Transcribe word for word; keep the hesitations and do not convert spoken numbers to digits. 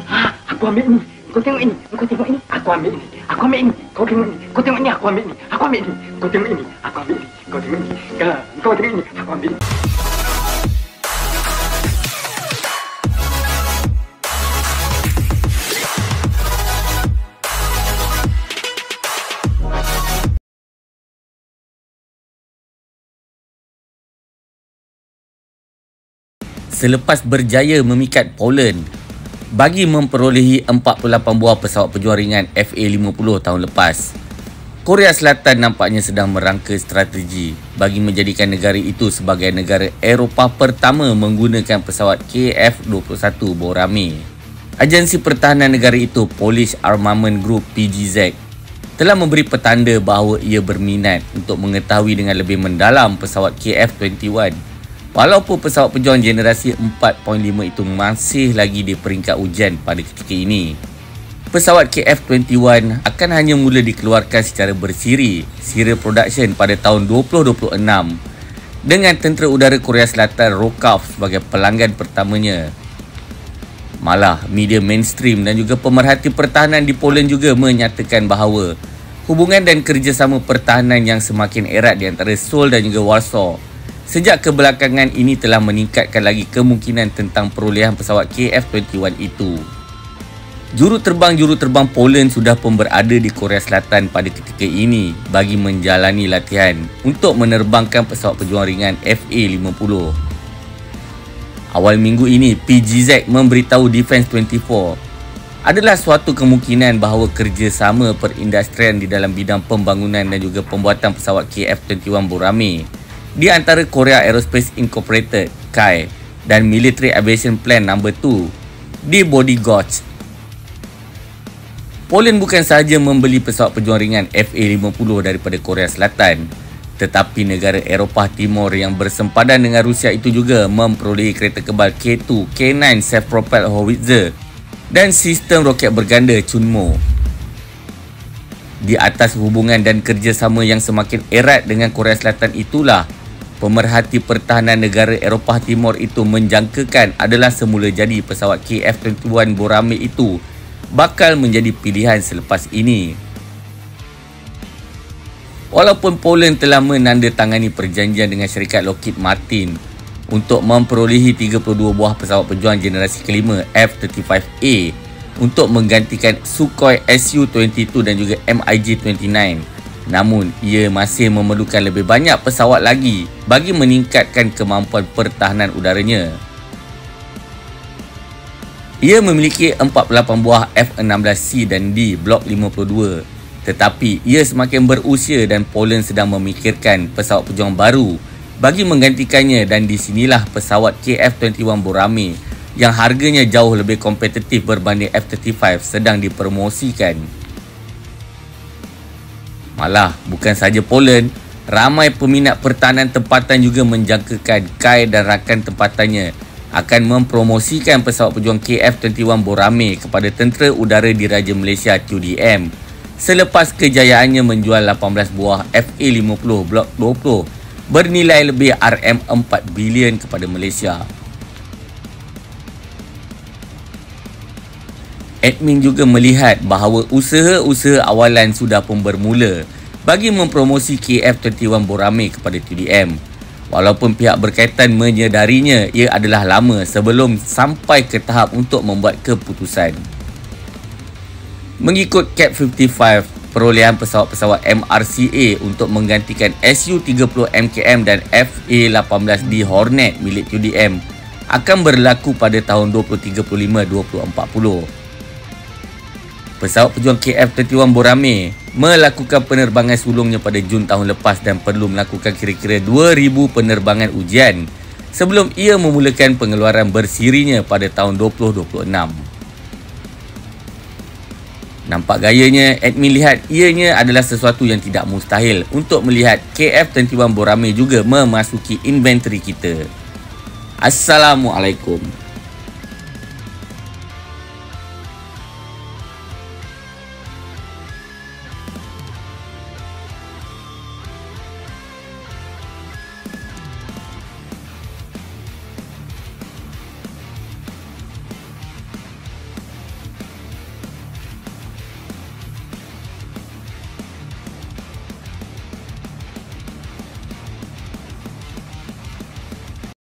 Ha, aku ambil ini. Kau tengok ini. Kau tengok ini. Aku ambil ini. Aku ambil ini. Kau tengok ini. Kau tengok ini. Aku ambil ini. Aku ambil ini. Kau tengok ini. Aku ambil ini. Kau tengok ini. Kau tengok ini. Aku ambil ini. Selepas berjaya memikat Poland bagi memperolehi empat puluh lapan buah pesawat pejuang ringan F A lima puluh tahun lepas, Korea Selatan nampaknya sedang merangka strategi bagi menjadikan negara itu sebagai negara Eropah pertama menggunakan pesawat K F dua puluh satu bawah rame. Agensi Pertahanan Negara itu, Polish Armament Group P G Z, telah memberi petanda bahawa ia berminat untuk mengetahui dengan lebih mendalam pesawat K F dua puluh satu. Walaupun pesawat pejuang generasi empat titik lima itu masih lagi di peringkat ujian pada ketika ini, pesawat K F dua puluh satu akan hanya mula dikeluarkan secara bersiri serial production pada tahun dua ribu dua puluh enam dengan Tentera Udara Korea Selatan ROKAV sebagai pelanggan pertamanya. Malah, media mainstream dan juga pemerhati pertahanan di Poland juga menyatakan bahawa hubungan dan kerjasama pertahanan yang semakin erat di antara Seoul dan juga Warsaw sejak kebelakangan ini telah meningkatkan lagi kemungkinan tentang perolehan pesawat K F dua puluh satu itu. Juruterbang-juru terbang Poland sudah pun berada di Korea Selatan pada ketika ini bagi menjalani latihan untuk menerbangkan pesawat pejuang ringan F A lima puluh. Awal minggu ini, P G Z memberitahu Defense dua puluh empat adalah suatu kemungkinan bahawa kerjasama perindustrian di dalam bidang pembangunan dan juga pembuatan pesawat K F dua puluh satu berame di antara Korea Aerospace Incorporated (K A I) dan Military Aviation Plan Number dua di Bydgoszcz. Poland bukan sahaja membeli pesawat pejuang ringan F A lima puluh daripada Korea Selatan, tetapi negara Eropah Timur yang bersempadan dengan Rusia itu juga memperolehi kereta kebal K dua, K sembilan self-propelled howitzer dan sistem roket berganda Chunmo. Di atas hubungan dan kerjasama yang semakin erat dengan Korea Selatan itulah, pemerhati pertahanan negara Eropah Timur itu menjangkakan adalah semula jadi pesawat K F dua puluh satu Borame itu bakal menjadi pilihan selepas ini. Walaupun Poland telah menandatangani perjanjian dengan syarikat Lockheed Martin untuk memperolehi tiga puluh dua buah pesawat pejuang generasi kelima F tiga puluh lima A untuk menggantikan Sukhoi S U dua puluh dua dan juga M I G dua puluh sembilan, namun ia masih memerlukan lebih banyak pesawat lagi bagi meningkatkan kemampuan pertahanan udaranya. Ia memiliki empat puluh lapan buah F enam belas C dan D Block lima puluh dua, tetapi ia semakin berusia dan Poland sedang memikirkan pesawat pejuang baru bagi menggantikannya, dan di sinilah pesawat K F dua puluh satu Borame yang harganya jauh lebih kompetitif berbanding F tiga puluh lima sedang dipromosikan. Malah, bukan sahaja Poland, ramai peminat pertahanan tempatan juga menjangkakan K A I dan rakan tempatannya akan mempromosikan pesawat pejuang K F dua puluh satu Borame kepada Tentera Udara Diraja Malaysia Q D M selepas kejayaannya menjual lapan belas buah F A lima puluh Block dua puluh bernilai lebih R M empat bilion kepada Malaysia. Admin juga melihat bahawa usaha-usaha awalan sudah pun bermula bagi mempromosi K F dua puluh satu Borame kepada Q D M. Walaupun pihak berkaitan menyedarinya ia adalah lama sebelum sampai ke tahap untuk membuat keputusan. Mengikut C A P lima puluh lima, perolehan pesawat-pesawat M R C A untuk menggantikan S U tiga puluh M K M dan F A lapan belas D Hornet milik Q D M akan berlaku pada tahun dua ribu tiga puluh lima hingga dua ribu empat puluh. Pesawat pejuang K F dua puluh satu Borame melakukan penerbangan sulungnya pada Jun tahun lepas dan perlu melakukan kira-kira dua ribu penerbangan ujian sebelum ia memulakan pengeluaran bersirinya pada tahun dua ribu dua puluh enam. Nampak gayanya, admin lihat ianya adalah sesuatu yang tidak mustahil untuk melihat K F dua puluh satu Borame juga memasuki inventory kita. Assalamualaikum.